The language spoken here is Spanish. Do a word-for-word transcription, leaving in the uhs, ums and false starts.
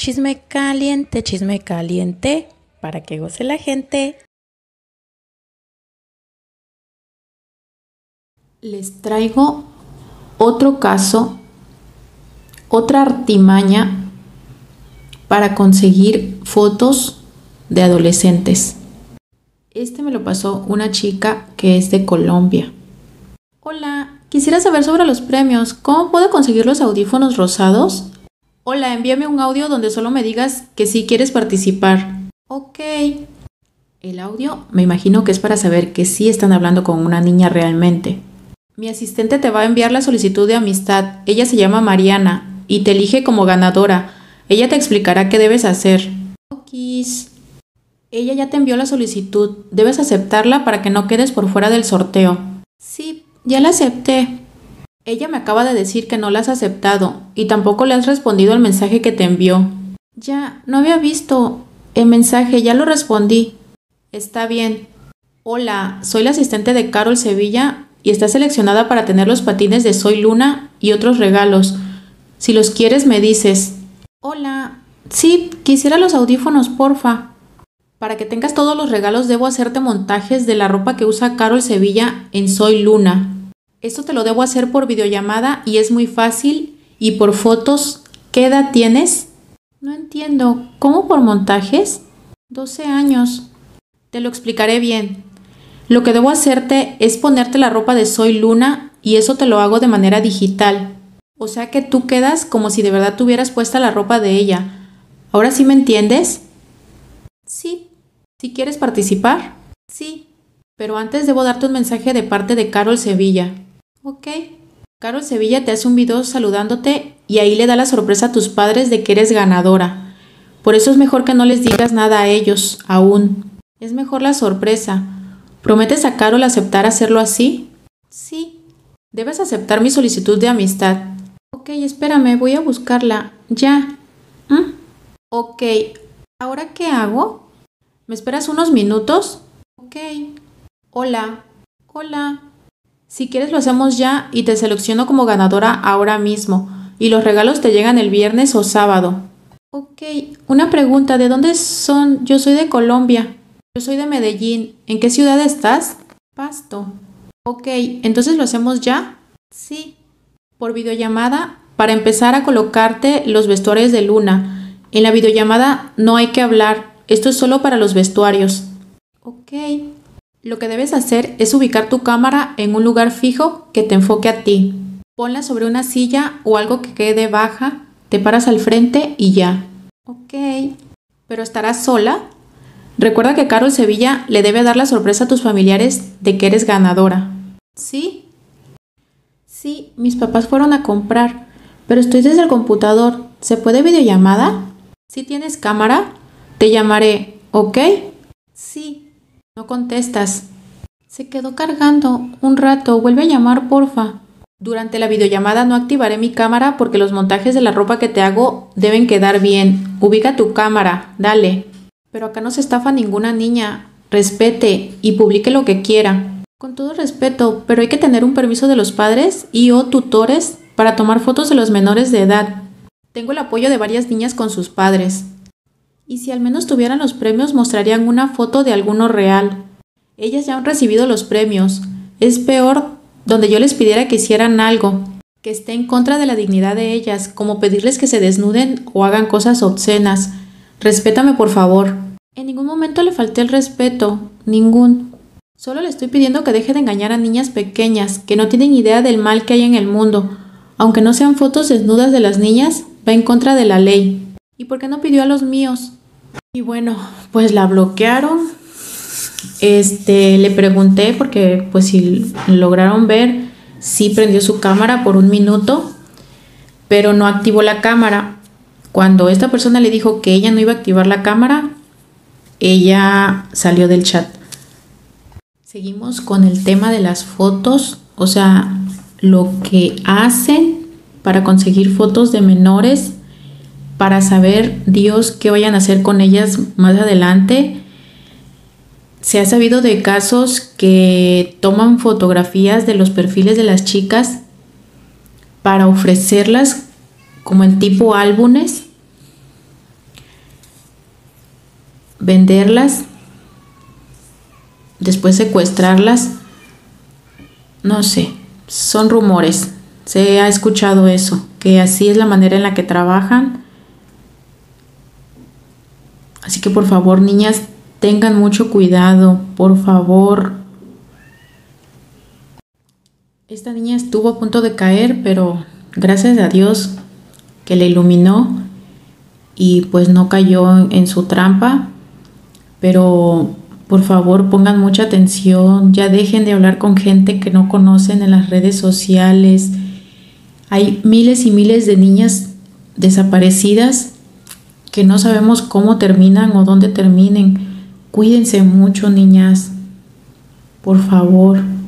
Chisme caliente, chisme caliente, para que goce la gente. Les traigo otro caso, otra artimaña para conseguir fotos de adolescentes. Este me lo pasó una chica que es de Colombia. Hola, quisiera saber sobre los premios. ¿Cómo puedo conseguir los audífonos rosados? Hola, envíame un audio donde solo me digas que sí quieres participar. Ok. El audio me imagino que es para saber que sí están hablando con una niña realmente. Mi asistente te va a enviar la solicitud de amistad. Ella se llama Mariana y te elige como ganadora. Ella te explicará qué debes hacer. Okis. Ella ya te envió la solicitud. Debes aceptarla para que no quedes por fuera del sorteo. Sí, ya la acepté. Ella me acaba de decir que no la has aceptado y tampoco le has respondido al mensaje que te envió. Ya, no había visto el mensaje, ya lo respondí. Está bien. Hola, soy la asistente de Carol Sevilla y está seleccionada para tener los patines de Soy Luna y otros regalos. Si los quieres me dices. Hola, sí, quisiera los audífonos, porfa. Para que tengas todos los regalos debo hacerte montajes de la ropa que usa Carol Sevilla en Soy Luna. Esto te lo debo hacer por videollamada y es muy fácil y por fotos. ¿Qué edad tienes? No entiendo. ¿Cómo por montajes? doce años. Te lo explicaré bien. Lo que debo hacerte es ponerte la ropa de Soy Luna y eso te lo hago de manera digital. O sea que tú quedas como si de verdad tuvieras puesta la ropa de ella. ¿Ahora sí me entiendes? Sí. ¿Sí quieres participar? Sí. Pero antes debo darte un mensaje de parte de Carol Sevilla. Ok. Carol Sevilla te hace un video saludándote y ahí le da la sorpresa a tus padres de que eres ganadora. Por eso es mejor que no les digas nada a ellos, aún. Es mejor la sorpresa. ¿Prometes a Carol aceptar hacerlo así? Sí. Debes aceptar mi solicitud de amistad. Ok, espérame, voy a buscarla. Ya. ¿Mm? Ok. ¿Ahora qué hago? ¿Me esperas unos minutos? Ok. Hola. Hola. Si quieres lo hacemos ya y te selecciono como ganadora ahora mismo. Y los regalos te llegan el viernes o sábado. Ok, una pregunta, ¿de dónde son? Yo soy de Colombia. Yo soy de Medellín. ¿En qué ciudad estás? Pasto. Ok, ¿entonces lo hacemos ya? Sí. Por videollamada, para empezar a colocarte los vestuarios de Luna. En la videollamada no hay que hablar. Esto es solo para los vestuarios. Ok. Lo que debes hacer es ubicar tu cámara en un lugar fijo que te enfoque a ti. Ponla sobre una silla o algo que quede baja, te paras al frente y ya. Ok. ¿Pero estarás sola? Recuerda que Carol Sevilla le debe dar la sorpresa a tus familiares de que eres ganadora. ¿Sí? Sí, mis papás fueron a comprar, pero estoy desde el computador. ¿Se puede videollamada? ¿Sí tienes cámara? Te llamaré, ¿ok? Sí. No contestas. Se quedó cargando. Un rato. Vuelve a llamar, porfa. Durante la videollamada no activaré mi cámara porque los montajes de la ropa que te hago deben quedar bien. Ubica tu cámara. Dale. Pero acá no se estafa ninguna niña. Respete y publique lo que quiera. Con todo respeto, pero hay que tener un permiso de los padres y o tutores para tomar fotos de los menores de edad. Tengo el apoyo de varias niñas con sus padres. Y si al menos tuvieran los premios, mostrarían una foto de alguno real. Ellas ya han recibido los premios. Es peor donde yo les pidiera que hicieran algo que esté en contra de la dignidad de ellas, como pedirles que se desnuden o hagan cosas obscenas. Respétame, por favor. En ningún momento le falté el respeto. Ningún. Solo le estoy pidiendo que deje de engañar a niñas pequeñas, que no tienen idea del mal que hay en el mundo. Aunque no sean fotos desnudas de las niñas, va en contra de la ley. ¿Y por qué no pidió a los míos? Y bueno, pues la bloquearon. Este, le pregunté porque pues si lograron ver, sí prendió su cámara por un minuto, pero no activó la cámara. Cuando esta persona le dijo que ella no iba a activar la cámara, ella salió del chat. Seguimos con el tema de las fotos, o sea, lo que hacen para conseguir fotos de menores, para saber Dios qué vayan a hacer con ellas más adelante. Se ha sabido de casos que toman fotografías de los perfiles de las chicas para ofrecerlas como en tipo álbumes venderlas, después secuestrarlas. No sé, son rumores. Se ha escuchado eso, que así es la manera en la que trabajan. Así que por favor, niñas, tengan mucho cuidado, por favor. Esta niña estuvo a punto de caer, pero gracias a Dios que le iluminó y pues no cayó en su trampa. Pero por favor, pongan mucha atención, ya dejen de hablar con gente que no conocen en las redes sociales. Hay miles y miles de niñas desaparecidas que no sabemos cómo terminan o dónde terminen. Cuídense mucho, niñas, por favor.